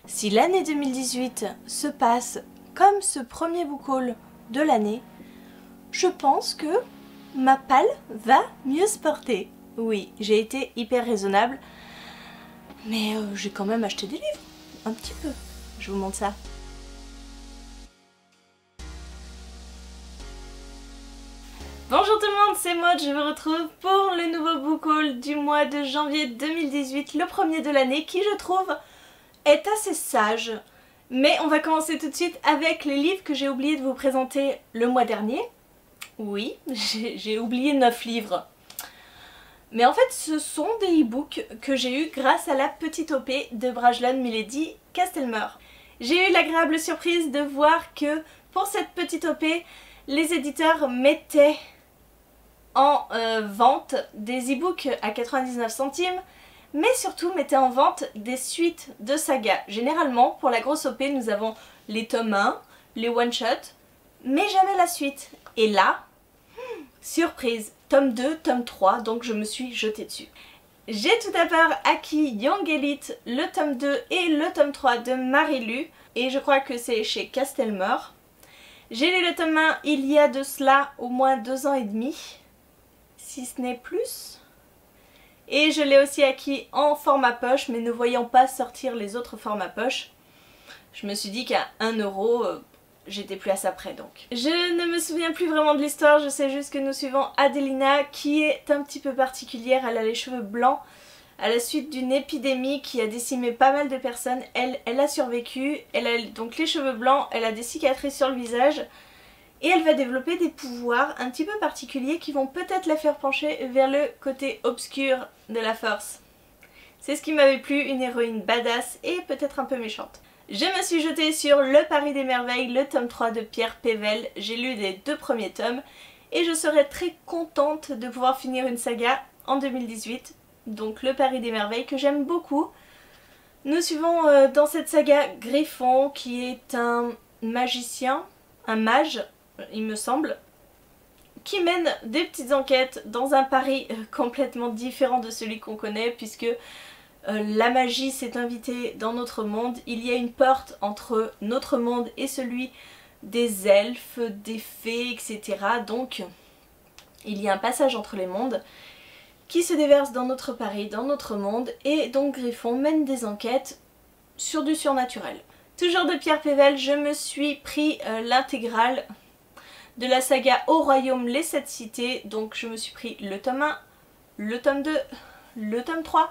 Si l'année 2018 se passe comme ce premier book haul de l'année, je pense que ma palle va mieux se porter. Oui, j'ai été hyper raisonnable, mais j'ai quand même acheté des livres, un petit peu. Je vous montre ça. Bonjour tout le monde, c'est Maud, je vous retrouve pour le nouveau book haul du mois de janvier 2018, le premier de l'année, qui je trouve est assez sage. Mais on va commencer tout de suite avec les livres que j'ai oublié de vous présenter le mois dernier. Oui, j'ai oublié 9 livres. Mais en fait, ce sont des e-books que j'ai eu grâce à la petite OP de Brajlon Milady Castelmer. J'ai eu l'agréable surprise de voir que pour cette petite OP, les éditeurs mettaient en vente des e-books à 99 centimes, mais surtout mettaient en vente des suites de sagas. Généralement, pour la grosse OP, nous avons les tomes 1, les one-shots, mais jamais la suite. Et là, surprise, tome 2, tome 3, donc je me suis jetée dessus. J'ai tout d'abord acquis Young Elite, le tome 2 et le tome 3 de Marilu, et je crois que c'est chez Castelmer. J'ai lu le tome 1 il y a de cela au moins 2 ans et demi, si ce n'est plus. Et je l'ai aussi acquis en format poche, mais ne voyant pas sortir les autres formats poche, je me suis dit qu'à 1 €, j'étais plus à ça près donc. Je ne me souviens plus vraiment de l'histoire, je sais juste que nous suivons Adelina qui est un petit peu particulière, elle a les cheveux blancs à la suite d'une épidémie qui a décimé pas mal de personnes. Elle a survécu, elle a donc les cheveux blancs, elle a des cicatrices sur le visage et elle va développer des pouvoirs un petit peu particuliers qui vont peut-être la faire pencher vers le côté obscur de la force. C'est ce qui m'avait plu, une héroïne badass et peut-être un peu méchante. Je me suis jetée sur Le Paris des Merveilles, le tome 3 de Pierre Pével. J'ai lu les 2 premiers tomes et je serais très contente de pouvoir finir une saga en 2018. Donc Le Paris des Merveilles que j'aime beaucoup. Nous suivons dans cette saga Griffon qui est un magicien, un mage il me semble, qui mène des petites enquêtes dans un Paris complètement différent de celui qu'on connaît puisque la magie s'est invitée dans notre monde. Il y a une porte entre notre monde et celui des elfes, des fées, etc. Donc il y a un passage entre les mondes qui se déverse dans notre Paris, dans notre monde, et donc Griffon mène des enquêtes sur du surnaturel. Toujours de Pierre Pével, je me suis pris l'intégrale de la saga Au Royaume les 7 cités, donc je me suis pris le tome 1, le tome 2, le tome 3,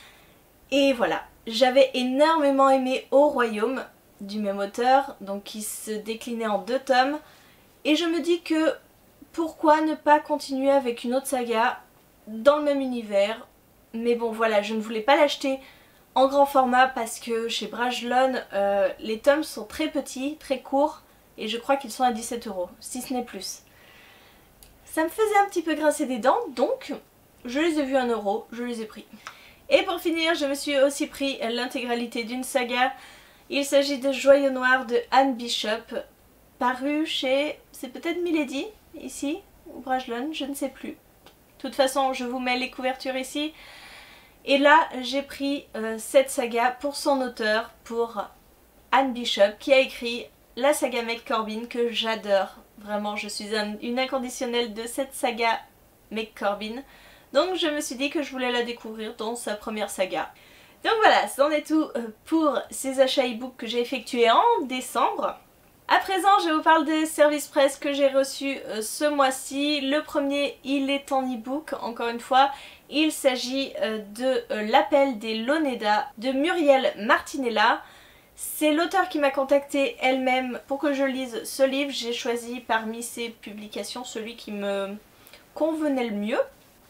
et voilà. J'avais énormément aimé Au Royaume, du même auteur, donc qui se déclinait en 2 tomes, et je me dis que pourquoi ne pas continuer avec une autre saga dans le même univers, mais bon voilà, je ne voulais pas l'acheter en grand format parce que chez Brajlon, les tomes sont très petits, très courts, et je crois qu'ils sont à 17 €, si ce n'est plus. Ça me faisait un petit peu grincer des dents, donc je les ai vus à 1 €, je les ai pris. Et pour finir, je me suis aussi pris l'intégralité d'une saga. Il s'agit de Joyau Noir de Anne Bishop, paru chez, c'est peut-être Milady, ici, ou Brajlon, je ne sais plus. De toute façon, je vous mets les couvertures ici. Et là, j'ai pris cette saga pour son auteur, pour Anne Bishop, qui a écrit la saga McCorbin, que j'adore. Vraiment, je suis une inconditionnelle de cette saga McCorbin. Donc je me suis dit que je voulais la découvrir dans sa première saga. Donc voilà, c'en est tout pour ces achats e-book que j'ai effectués en décembre. À présent, je vous parle des services presse que j'ai reçus ce mois-ci. Le premier, il est en e-book, encore une fois. Il s'agit de L'appel des Loneda de Muriel Martinella. C'est l'auteur qui m'a contactée elle-même pour que je lise ce livre. J'ai choisi parmi ses publications celui qui me convenait le mieux.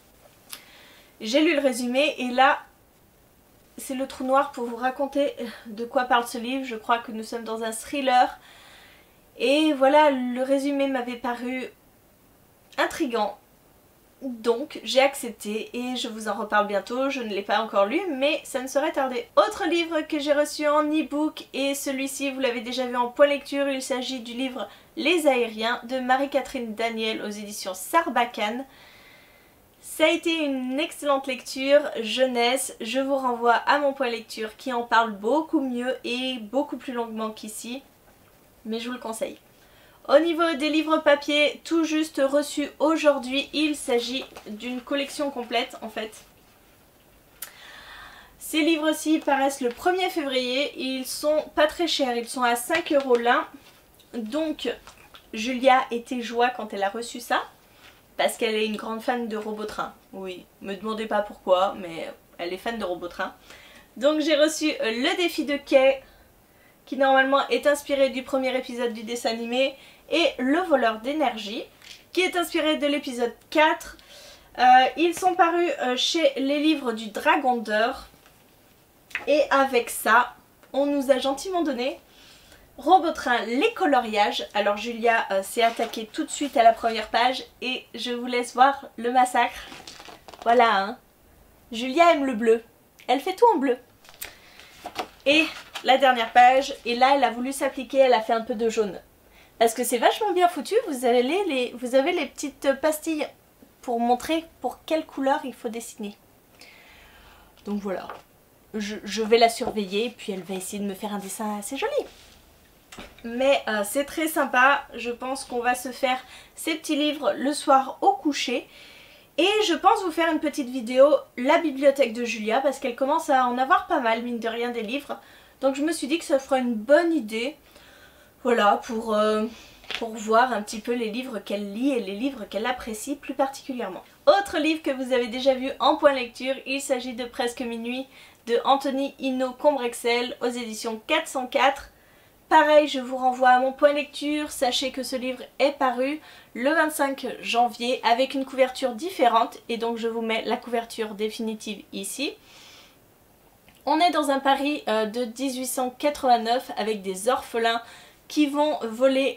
J'ai lu le résumé et là, c'est le trou noir pour vous raconter de quoi parle ce livre. Je crois que nous sommes dans un thriller. Et voilà, le résumé m'avait paru intriguant. Donc j'ai accepté et je vous en reparle bientôt. Je ne l'ai pas encore lu mais ça ne saurait tarder. Autre livre que j'ai reçu en e-book, et celui-ci vous l'avez déjà vu en point lecture, il s'agit du livre Les Aériens de Marie-Catherine Daniel aux éditions Sarbacane. Ça a été une excellente lecture jeunesse, je vous renvoie à mon point lecture qui en parle beaucoup mieux et beaucoup plus longuement qu'ici, mais je vous le conseille. Au niveau des livres papier, tout juste reçus aujourd'hui, il s'agit d'une collection complète en fait. Ces livres-ci paraissent le 1er février, ils sont pas très chers, ils sont à 5 € l'un. Donc Julia était joie quand elle a reçu ça, parce qu'elle est une grande fan de Robotrain. Oui, me demandez pas pourquoi, mais elle est fan de Robotrain. Donc j'ai reçu le défi de Kay, qui normalement est inspiré du premier épisode du dessin animé, et le voleur d'énergie, qui est inspiré de l'épisode 4. Ils sont parus chez les livres du Dragon d'Or. Et avec ça, on nous a gentiment donné Robotrain, les coloriages. Alors Julia s'est attaquée tout de suite à la première page et je vous laisse voir le massacre. Voilà, hein. Julia aime le bleu. Elle fait tout en bleu. Et la dernière page, et là elle a voulu s'appliquer, elle a fait un peu de jaune. Parce que c'est vachement bien foutu, vous avez les petites pastilles pour montrer pour quelle couleur il faut dessiner. Donc voilà. Je vais la surveiller, puis elle va essayer de me faire un dessin assez joli. Mais c'est très sympa, je pense qu'on va se faire ces petits livres le soir au coucher. Et je pense vous faire une petite vidéo, la bibliothèque de Julia, parce qu'elle commence à en avoir pas mal, mine de rien, des livres. Donc je me suis dit que ça fera une bonne idée, voilà, pour voir un petit peu les livres qu'elle lit et les livres qu'elle apprécie plus particulièrement. Autre livre que vous avez déjà vu en point lecture, il s'agit de Presque minuit de Anthony Hinault Combrexel aux éditions 404. Pareil, je vous renvoie à mon point lecture, sachez que ce livre est paru le 25 janvier avec une couverture différente et donc je vous mets la couverture définitive ici. On est dans un Paris de 1889 avec des orphelins qui vont voler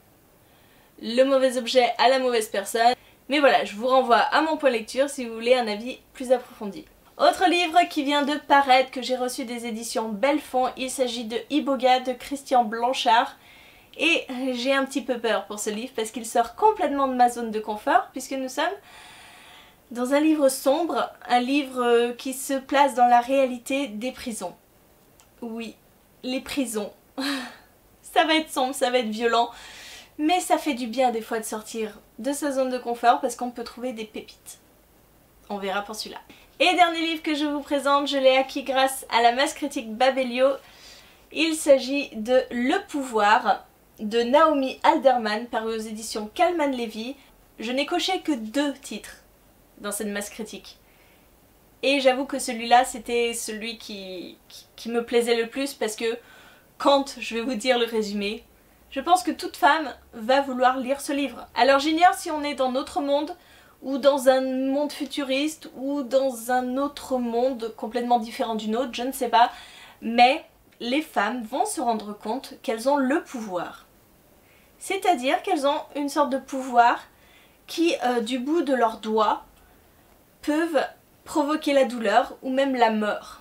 le mauvais objet à la mauvaise personne. Mais voilà, je vous renvoie à mon point lecture si vous voulez un avis plus approfondi. Autre livre qui vient de paraître, que j'ai reçu des éditions Belfond, il s'agit de Iboga de Christian Blanchard. Et j'ai un petit peu peur pour ce livre parce qu'il sort complètement de ma zone de confort puisque nous sommes dans un livre sombre, un livre qui se place dans la réalité des prisons. Oui, les prisons. Ça va être sombre, ça va être violent, mais ça fait du bien des fois de sortir de sa zone de confort parce qu'on peut trouver des pépites. On verra pour celui-là. Et dernier livre que je vous présente, je l'ai acquis grâce à la masse critique Babelio. Il s'agit de Le pouvoir de Naomi Alderman, paru aux éditions Kalman Levy. Je n'ai coché que 2 titres dans cette masse critique. Et j'avoue que celui-là, c'était celui qui me plaisait le plus parce que quand je vais vous dire le résumé, je pense que toute femme va vouloir lire ce livre. Alors j'ignore si on est dans notre monde, ou dans un monde futuriste, ou dans un autre monde complètement différent du nôtre, je ne sais pas. Mais les femmes vont se rendre compte qu'elles ont le pouvoir. C'est-à-dire qu'elles ont une sorte de pouvoir qui, du bout de leurs doigts, peuvent provoquer la douleur ou même la mort.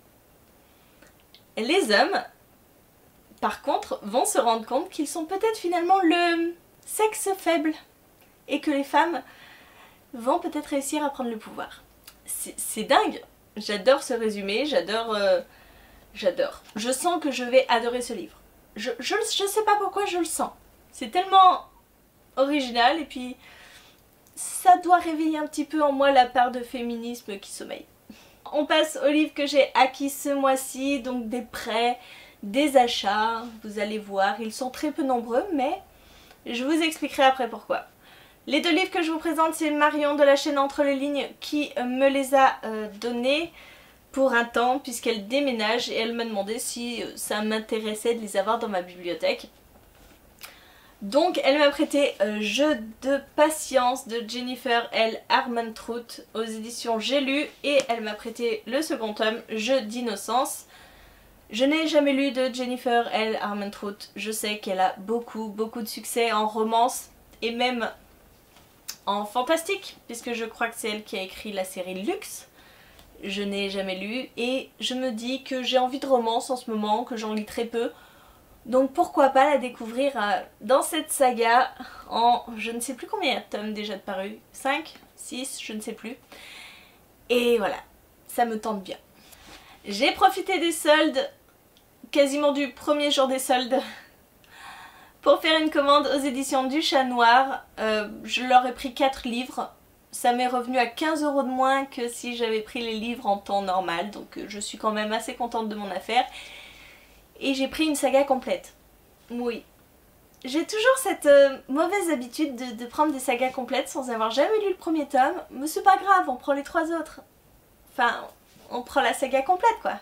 Et les hommes, par contre, vont se rendre compte qu'ils sont peut-être finalement le sexe faible et que les femmes vont peut-être réussir à prendre le pouvoir. C'est dingue. J'adore ce résumé, j'adore. Je sens que je vais adorer ce livre. Je sais pas pourquoi je le sens. C'est tellement original et puis ça doit réveiller un petit peu en moi la part de féminisme qui sommeille. On passe au livre que j'ai acquis ce mois-ci, donc des prêts, des achats, vous allez voir, ils sont très peu nombreux mais je vous expliquerai après pourquoi. Les 2 livres que je vous présente, c'est Marion de la chaîne Entre les lignes qui me les a donnés pour un temps puisqu'elle déménage et elle m'a demandé si ça m'intéressait de les avoir dans ma bibliothèque. Donc elle m'a prêté Jeu de patience de Jennifer L. Armentrout aux éditions J'ai lu et elle m'a prêté le second tome Jeu d'innocence. Je n'ai jamais lu de Jennifer L. Armentrout, je sais qu'elle a beaucoup de succès en romance et même en fantastique, puisque je crois que c'est elle qui a écrit la série Luxe. Je n'ai jamais lu et je me dis que j'ai envie de romance en ce moment, que j'en lis très peu. Donc pourquoi pas la découvrir dans cette saga en je ne sais plus combien de tomes déjà de paru, 5 6, je ne sais plus. Et voilà, ça me tente bien. J'ai profité des soldes, quasiment du premier jour des soldes, pour faire une commande aux éditions du Chat Noir. Je leur ai pris 4 livres. Ça m'est revenu à 15 € de moins que si j'avais pris les livres en temps normal. Donc je suis quand même assez contente de mon affaire. Et j'ai pris une saga complète. Oui. J'ai toujours cette mauvaise habitude de prendre des sagas complètes sans avoir jamais lu le premier tome. Mais c'est pas grave, on prend les 3 autres. Enfin, on prend la saga complète quoi.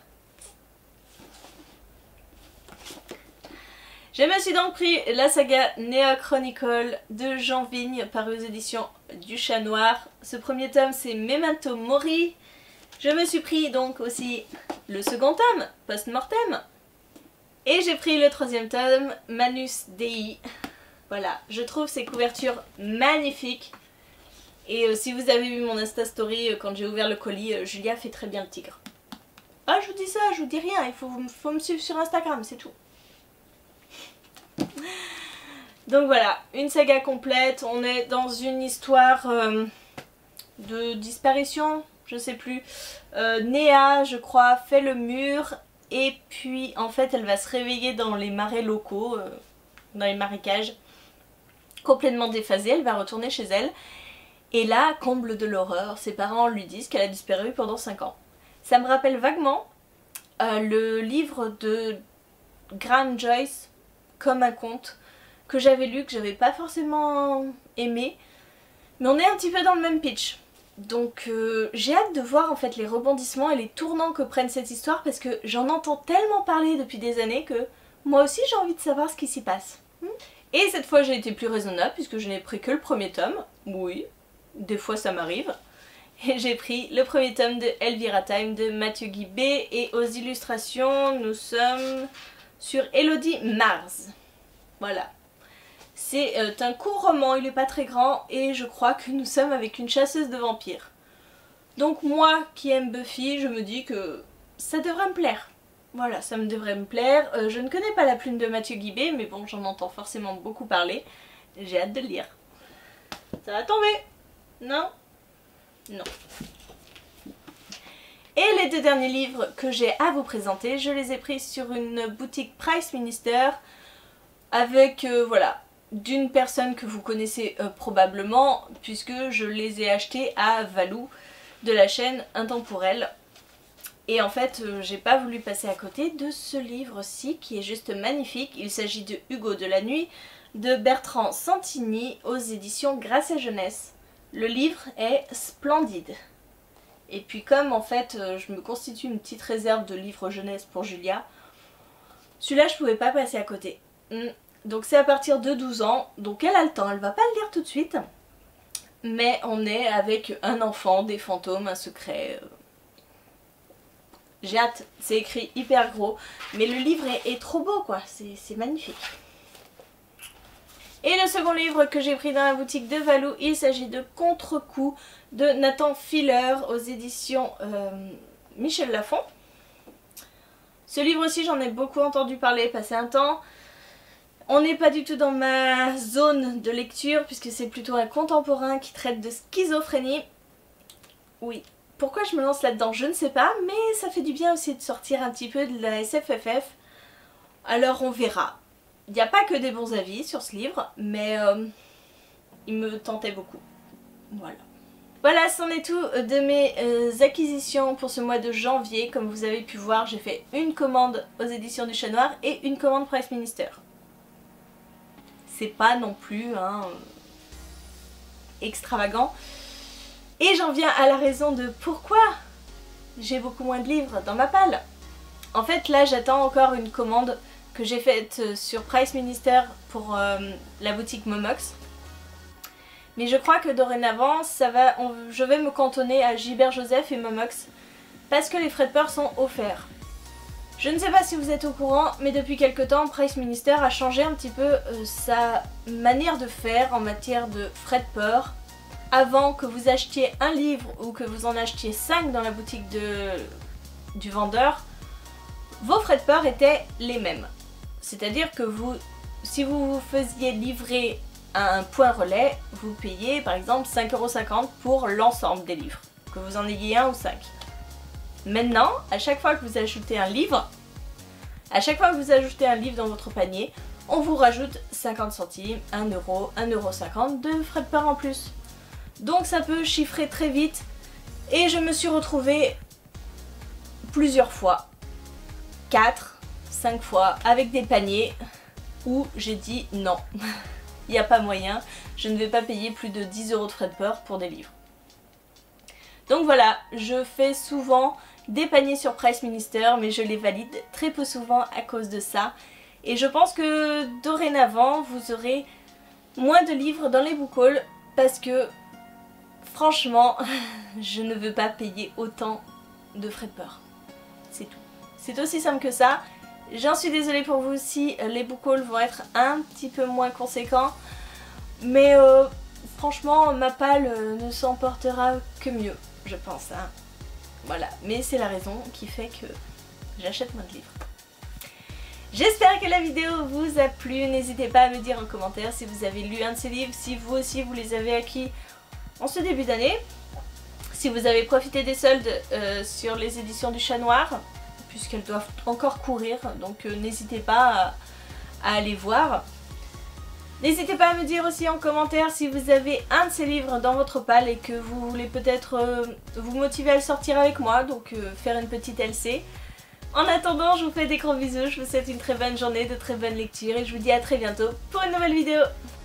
Je me suis donc pris la saga Neo Chronicle de Jean Vigne, parue aux éditions du Chat Noir. Ce premier tome c'est Memento Mori. Je me suis pris donc aussi le second tome, Post Mortem. Et j'ai pris le 3e tome, Manus Dei. Voilà, je trouve ces couvertures magnifiques. Et si vous avez vu mon Insta Story quand j'ai ouvert le colis, Julia fait très bien le tigre. Ah, je vous dis ça, je vous dis rien, il faut me suivre sur Instagram, c'est tout. Donc voilà, une saga complète, on est dans une histoire de disparition, je sais plus. Néa, je crois, fait le mur et puis en fait elle va se réveiller dans les marais locaux, dans les marécages, complètement déphasée, elle va retourner chez elle. Et là, comble de l'horreur, ses parents lui disent qu'elle a disparu pendant 5 ans. Ça me rappelle vaguement le livre de Graham Joyce, Comme un conte, que j'avais lu, que j'avais pas forcément aimé. Mais on est un petit peu dans le même pitch. Donc j'ai hâte de voir en fait les rebondissements et les tournants que prennent cette histoire parce que j'en entends tellement parler depuis des années que moi aussi j'ai envie de savoir ce qui s'y passe. Et cette fois j'ai été plus raisonnable puisque je n'ai pris que le premier tome. Oui, des fois ça m'arrive. Et j'ai pris le premier tome de Elvira Time de Mathieu Guibé et aux illustrations nous sommes sur Elodie Mars. Voilà. C'est un court roman, il n'est pas très grand et je crois que nous sommes avec une chasseuse de vampires. Donc moi qui aime Buffy, je me dis que ça devrait me plaire. Voilà, ça me devrait me plaire. Je ne connais pas la plume de Mathieu Guibé, mais bon, j'en entends forcément beaucoup parler. J'ai hâte de le lire. Ça va tomber? Non? Non. Et les 2 derniers livres que j'ai à vous présenter, je les ai pris sur une boutique Price Minister avec, voilà, d'une personne que vous connaissez probablement puisque je les ai achetés à Valou de la chaîne Intemporelle. Et en fait, j'ai pas voulu passer à côté de ce livre-ci qui est juste magnifique. Il s'agit de Hugo de la Nuit de Bertrand Santini aux éditions Grasset Jeunesse. Le livre est splendide. Et puis comme en fait je me constitue une petite réserve de livres jeunesse pour Julia, celui-là je pouvais pas passer à côté. Donc c'est à partir de 12 ans, donc elle a le temps, elle va pas le lire tout de suite. Mais on est avec un enfant, des fantômes, un secret. J'ai hâte, c'est écrit hyper gros, mais le livre est trop beau quoi, c'est magnifique. Et le second livre que j'ai pris dans la boutique de Valou, il s'agit de Contre-coup de Nathan Filler aux éditions Michel Lafon. Ce livre aussi j'en ai beaucoup entendu parler, passer un temps. On n'est pas du tout dans ma zone de lecture puisque c'est plutôt un contemporain qui traite de schizophrénie. Oui, pourquoi je me lance là-dedans je ne sais pas, mais ça fait du bien aussi de sortir un petit peu de la SFFF. Alors on verra. Il n'y a pas que des bons avis sur ce livre, mais il me tentait beaucoup. Voilà. Voilà, c'en est tout de mes acquisitions pour ce mois de janvier. Comme vous avez pu voir, j'ai fait une commande aux éditions du Chat Noir et une commande Price Minister. C'est pas non plus extravagant. Et j'en viens à la raison de pourquoi j'ai beaucoup moins de livres dans ma palle. En fait, là, j'attends encore une commande que j'ai faite sur Price Minister pour la boutique Momox. Mais je crois que dorénavant, je vais me cantonner à Gilbert Joseph et Momox parce que les frais de port sont offerts. Je ne sais pas si vous êtes au courant, mais depuis quelque temps, Price Minister a changé un petit peu sa manière de faire en matière de frais de port. Avant que vous achetiez un livre ou que vous en achetiez 5 dans la boutique du vendeur, vos frais de port étaient les mêmes. C'est-à-dire que si vous vous faisiez livrer un point relais, vous payez par exemple 5,50 € pour l'ensemble des livres, que vous en ayez un ou 5. Maintenant, à chaque fois que vous ajoutez un livre, dans votre panier, on vous rajoute 50 centimes, 1 €, 1,50 € de frais de port en plus. Donc ça peut chiffrer très vite et je me suis retrouvée plusieurs fois, 4, 5 fois, avec des paniers où j'ai dit non, il n'y a pas moyen, je ne vais pas payer plus de 10 € de frais de port pour des livres. Donc voilà, je fais souvent des paniers sur Price Minister, mais je les valide très peu souvent à cause de ça. Et je pense que dorénavant, vous aurez moins de livres dans les book hauls parce que franchement, je ne veux pas payer autant de frais de port. C'est tout. C'est aussi simple que ça. J'en suis désolée pour vous si les book hauls vont être un petit peu moins conséquents. Mais franchement, ma palle ne s'en portera que mieux, je pense. Hein. Voilà, mais c'est la raison qui fait que j'achète moins de livres. J'espère que la vidéo vous a plu. N'hésitez pas à me dire en commentaire si vous avez lu un de ces livres, si vous aussi vous les avez acquis en ce début d'année. Si vous avez profité des soldes sur les éditions du Chat Noir, puisqu'elles doivent encore courir, donc n'hésitez pas à aller voir. N'hésitez pas à me dire aussi en commentaire si vous avez un de ces livres dans votre palle et que vous voulez peut-être vous motiver à le sortir avec moi, donc faire une petite LC. En attendant, je vous fais des gros bisous, je vous souhaite une très bonne journée, de très bonnes lectures et je vous dis à très bientôt pour une nouvelle vidéo.